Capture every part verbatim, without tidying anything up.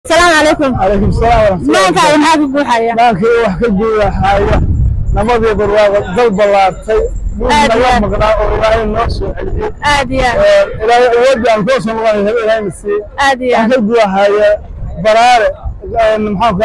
السلام عليكم. عليكم السلام ورحمة الله. ما كان محاك بوحايا. ما كان وحكي بوحايا حاجة. نمضي برواقة قلب الله طي. آديا. مقناع وراي النص. آديا. إلى وجه الكوس الله إلى نسي. آديا. حكي بوحايا برارة محاك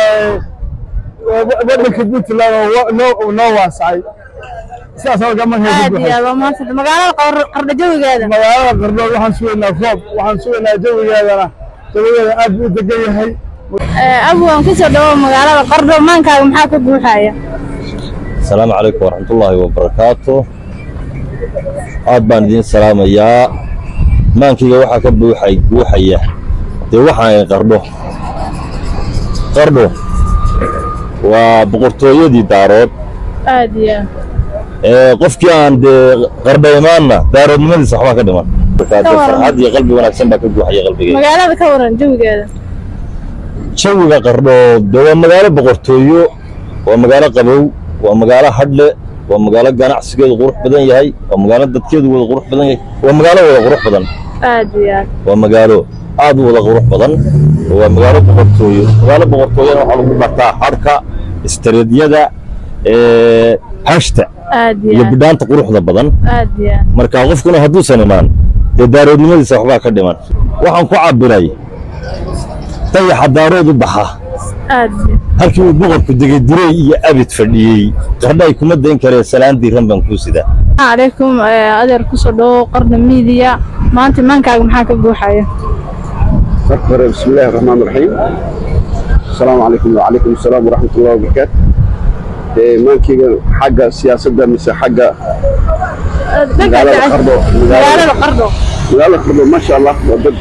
بدك بيت الله نو نو واسعي. سأسأل كمان هي. آديا وما صد مقالة قرد جوي هذا. مقالة قرد وحن سوينا فوق وحن سوينا جوي هذا. جوي أبو دقيقة هي. أبو أنكسر دوا مقالة قرد ما كان محاك بوحايا. السلام عليكم ورحمة الله وبركاته. aad baan idin salaamayaa maankayga waxa ka buuxay buuxaya de waxaan qardho qardho waa boqortooyadii daarood aadiya ee qofkii aan de qardho imaanna daaroodnimadiisa waxba ka dhiman farxad iyo qalbi wanaagsan baa ka buuxaya qalbigayga magaalada ka waran jawigeeda jawiga qardho de waa magaalo boqortooyo waa magaalo qabow waa magaalo hadle waa magaalo ganacsigeedu qurux badan yahay waa magaalo dadkeedu wada qurux badan yahay waa magaalo wada qurux badan aadiya waa magaalo aad u wada qurux badan waa magaalo boqortooyo magaalo boqortooyana waxa lagu bartaa harka istareedyada ee hashta aadiya iyo bidhaanta quruxda badan aadiya marka qofkuna hadduu san imaan dee daaroodnimadiisa waxbaa ka dhiman waxaan ku cabiray dayaxa daarood u baxa aadiya halkii uu boqorku degay diray iyo abid fadhiyey qardhay kuma dayn karee salaan diiran baan kuu sidaa عليكم أدر كسر قرن ميديا ما أنت ما كان محاك بوحايا. بسم الله الرحمن الرحيم. السلام عليكم وعليكم السلام ورحمة الله وبركاته. ما كي حاجة سياسة ده مش حاجة. مقالة القردو. مقالة القردو. مقالة القردو ما شاء الله وضد.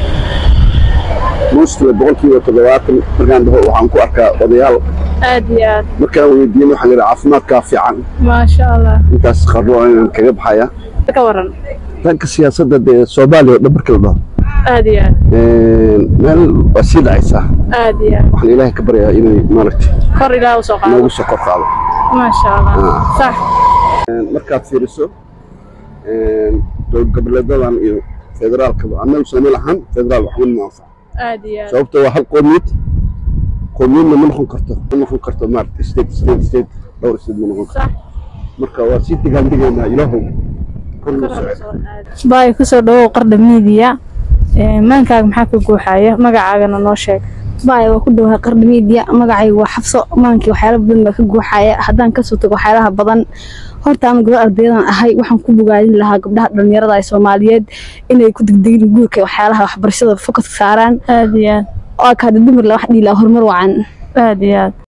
مستوى بقول كي وتدوات مركان ده وعنكو أركا وضيال. أديات. مركان ويدينه حاجة عفنات كافية عن. ما شاء الله. أنت قردو أنا كجب حياة. تكورن. لكن السياسة ده سوبالي دبر كله. أديات. مال وسيد عيسى. أديات. وحنا إله كبر يا إني مالك. كر إله وسقى. ما وش كر قاله. ما شاء الله. آه. صح. مركز فيرسو. دول قبل الدولة فدرال كبر. أنا وسامي لحن فدرال وحول موافق. أديات. سببته واحد قوميت. قومين من منهم كرتة. منهم كرتة مارت. ستيت ستيت ستيت. دور ستيت منهم. صح. مركز وسيد تقال دقيقة إلههم. باي كسر دوا قرن ميديا. ما كان محاك بوحايا ما قاعدنا نوشك. باي وكلها قرن ميديا magacay waa xafso maankii waxyaalo badan ka guuxaya hadaan ka soo tago waxyaalaha badan horta aan gabadh ardaydan ahay waxaan ku bogaadin lahaa gabdhaha dhalinyarada ee Soomaaliyeed inay ku degdegin guurka waxyaalaha waxbarashada focus saaraan aadiyan oo ka dumar la wax dhila horumar wacan aadiyan